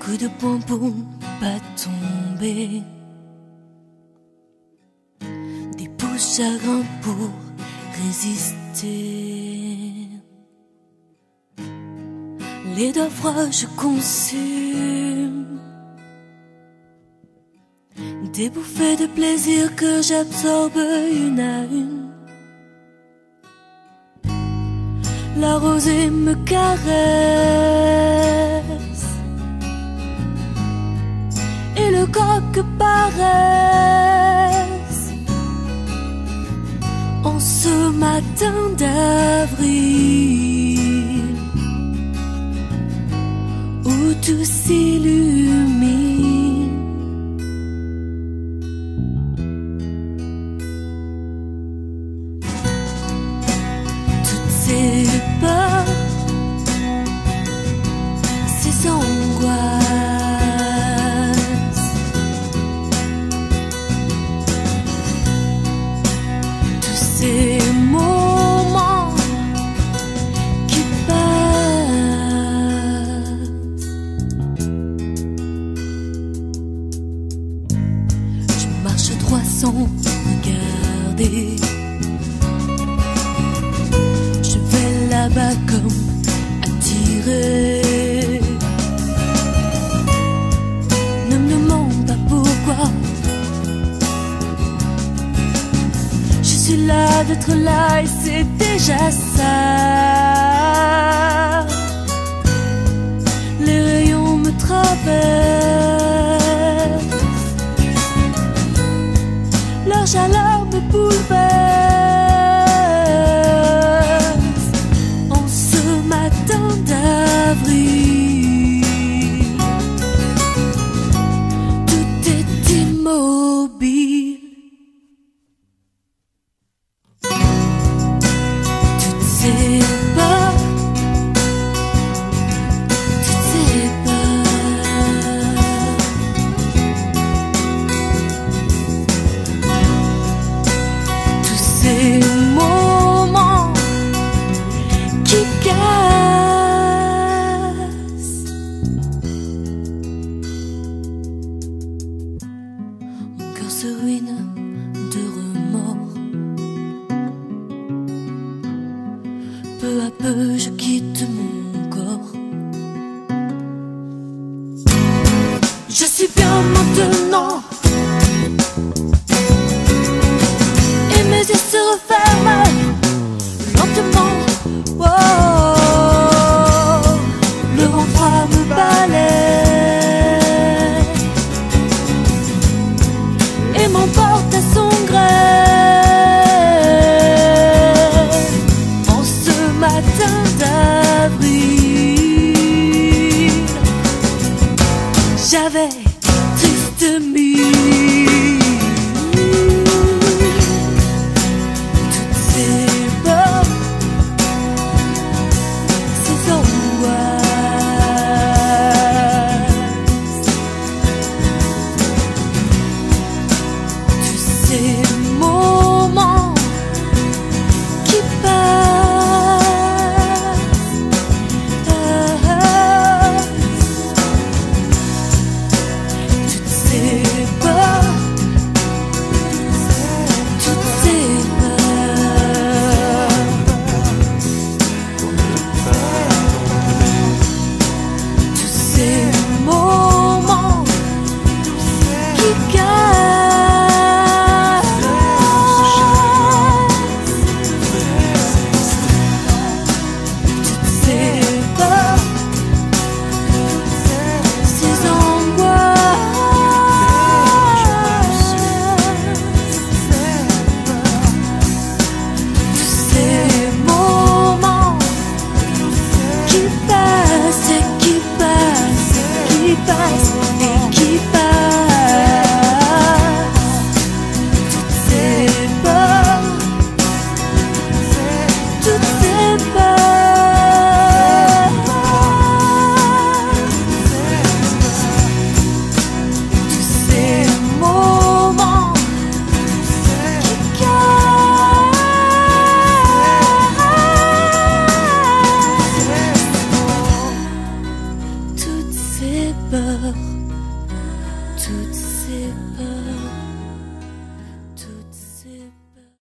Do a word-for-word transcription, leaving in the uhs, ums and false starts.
coup de poing pour ne pas tomber, des pouces chagrins pour résister. Les doigts froids je consume, des bouffées de plaisir que j'absorbe une à une. La rosée me caresse et le coq paraisse en ce matin d'avril où tout s'illumine. Toutes ces peurs, ces angoisses, tous ces moments qui passent. Je marche droit sans regarder, là-bas comme attiré. Ne me demande pas pourquoi, je suis là d'être là et c'est déjà ça. Les rayons me traversent, leur chaleur me bouleverse. Tout est immobile. Toutes ces peurs, toutes ces peurs, tous ces moments qui cassent. Mon cœur se ruine de remords. Peu à peu je quitte mon corps. Je suis bien maintenant.